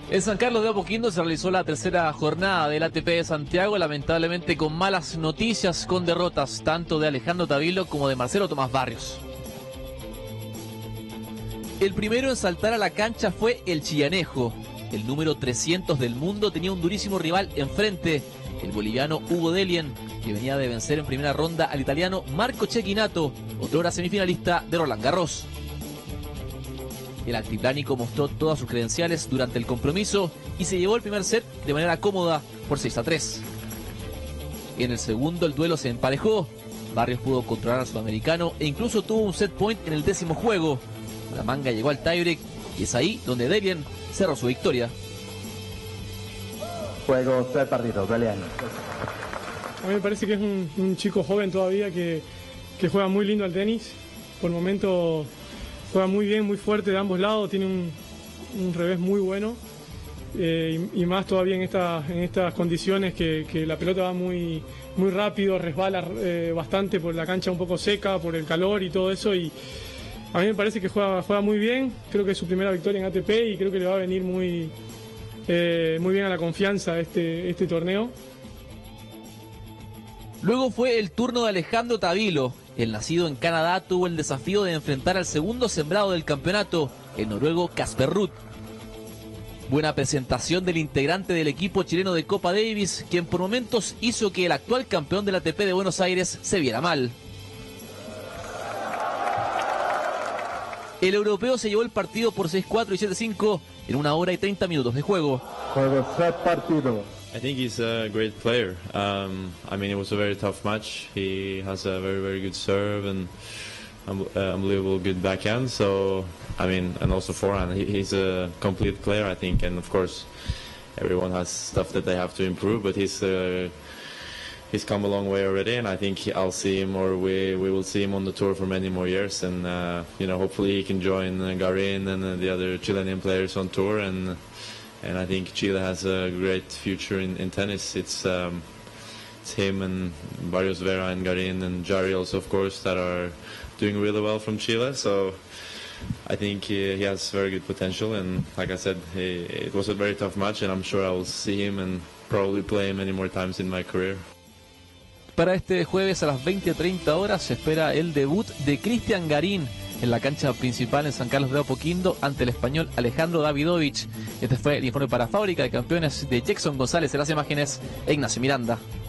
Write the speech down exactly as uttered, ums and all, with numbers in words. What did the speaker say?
En San Carlos de Apoquindo se realizó la tercera jornada del A T P de Santiago, lamentablemente con malas noticias, con derrotas tanto de Alejandro Tavilo como de Marcelo Tomás Barrios. El primero en saltar a la cancha fue el chillanejo. El número trescientos del mundo tenía un durísimo rival enfrente, el boliviano Hugo Delien, que venía de vencer en primera ronda al italiano Marco Cecchinato, otrora semifinalista de Roland Garros. El altiplánico mostró todas sus credenciales durante el compromiso y se llevó el primer set de manera cómoda por seis a tres. En el segundo el duelo se emparejó. Barrios pudo controlar al sudamericano e incluso tuvo un set point en el décimo juego. La manga llegó al tiebreak y es ahí donde Delien cerró su victoria. Juego, tres partidos, Delien. A mí me parece que es un, un chico joven todavía que, que juega muy lindo al tenis. Por el momento juega muy bien, muy fuerte de ambos lados, tiene un, un revés muy bueno. Eh, y, y más todavía en, esta, en estas condiciones que, que la pelota va muy, muy rápido, resbala eh, bastante por la cancha un poco seca, por el calor y todo eso. Y a mí me parece que juega, juega muy bien, creo que es su primera victoria en A T P y creo que le va a venir muy, eh, muy bien a la confianza este, este torneo. Luego fue el turno de Alejandro Tavilo. El nacido en Canadá tuvo el desafío de enfrentar al segundo sembrado del campeonato, el noruego Casper Ruud. Buena presentación del integrante del equipo chileno de Copa Davis, quien por momentos hizo que el actual campeón del A T P de Buenos Aires se viera mal. El europeo se llevó el partido por seis cuatro y siete cinco en una hora y treinta minutos de juego. Juego, tres partidos. I think he's a great player. Um, I mean, it was a very tough match. He has a very, very good serve and um, uh, unbelievable good backhand. So, I mean, and also forehand. He, he's a complete player, I think. And of course, everyone has stuff that they have to improve. But he's uh, he's come a long way already, and I think I'll see him, or we we will see him on the tour for many more years. And uh, you know, hopefully he can join uh, Garin and uh, the other Chilean players on tour. And And I think Chile has a great future in, in tennis. It's, um, it's him and Barrios Vera and Garin and Jari also, of course, that are doing really well from Chile. So I think he, he has very good potential. And like I said, he, it was a very tough match, and I'm sure I will see him and probably play him many more times in my career. Para este jueves a las veinte treinta horas se espera el debut de Cristian Garín en la cancha principal en San Carlos de Apoquindo ante el español Alejandro Davidovich. Este fue el informe para Fábrica de Campeones de Jackson González en las imágenes e Ignacio Miranda.